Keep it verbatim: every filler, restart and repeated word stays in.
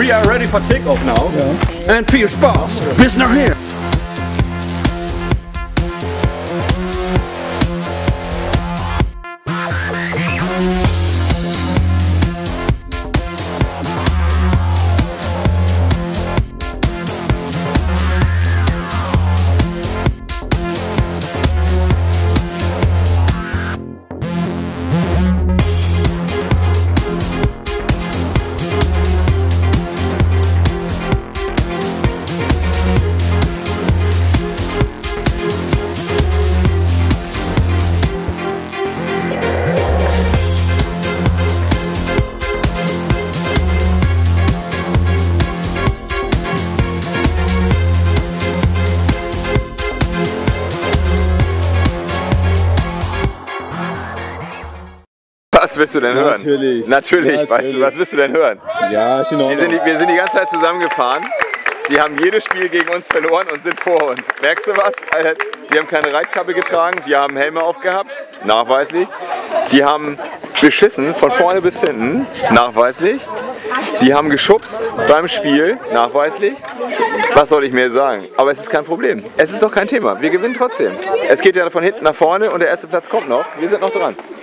we are ready for takeoff now. Ja. And viel Spaß. Bis nachher. Was willst du denn hören? Natürlich. Natürlich. Natürlich. Weißt du, was willst du denn hören? Ja, ist in Wir Ordnung. sind, die, wir sind die ganze Zeit zusammengefahren. Die haben jedes Spiel gegen uns verloren und sind vor uns. Merkst du was? Alter, die haben keine Reitkappe getragen, wir haben Helme aufgehabt, nachweislich. Die haben beschissen von vorne bis hinten, nachweislich. Die haben geschubst beim Spiel, nachweislich. Was soll ich mir sagen? Aber es ist kein Problem. Es ist doch kein Thema. Wir gewinnen trotzdem. Es geht ja von hinten nach vorne und der erste Platz kommt noch. Wir sind noch dran.